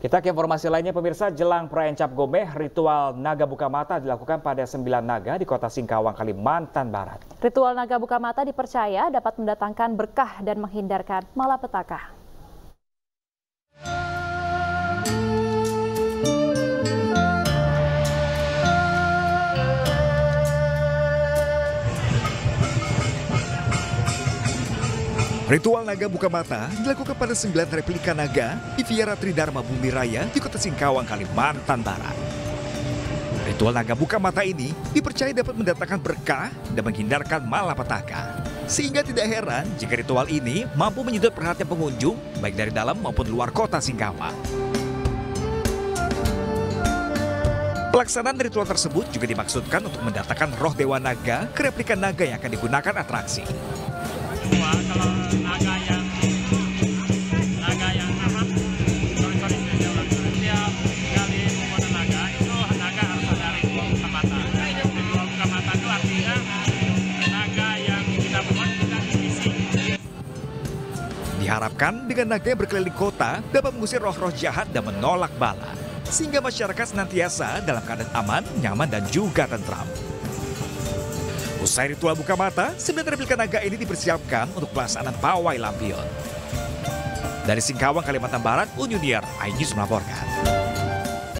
Kita ke informasi lainnya pemirsa, jelang perayaan Cap Gomeh, ritual naga buka mata dilakukan pada 9 naga di kota Singkawang, Kalimantan Barat. Ritual naga buka mata dipercaya dapat mendatangkan berkah dan menghindarkan malapetaka. Ritual naga buka mata dilakukan pada 9 replika naga di Vihara Tridharma Bumi Raya di kota Singkawang, Kalimantan Barat. Ritual naga buka mata ini dipercaya dapat mendatangkan berkah dan menghindarkan malapetaka. Sehingga tidak heran jika ritual ini mampu menyedot perhatian pengunjung baik dari dalam maupun luar kota Singkawang. Pelaksanaan ritual tersebut juga dimaksudkan untuk mendatangkan roh dewa naga ke replika naga yang akan digunakan atraksi. Kalau naga yang setiap kali membuat naga itu naga harus ada ritual buka mata. Ritual buka mata itu artinya naga yang kita buat kita divisi. Diharapkan dengan naga yang berkeliling kota dapat mengusir roh-roh jahat dan menolak bala, sehingga masyarakat senantiasa dalam keadaan aman, nyaman dan juga tentram. Usai ritual buka mata, 9 replika naga ini dipersiapkan untuk pelaksanaan pawai lampion. Dari Singkawang, Kalimantan Barat, Unyunier, iNews melaporkan.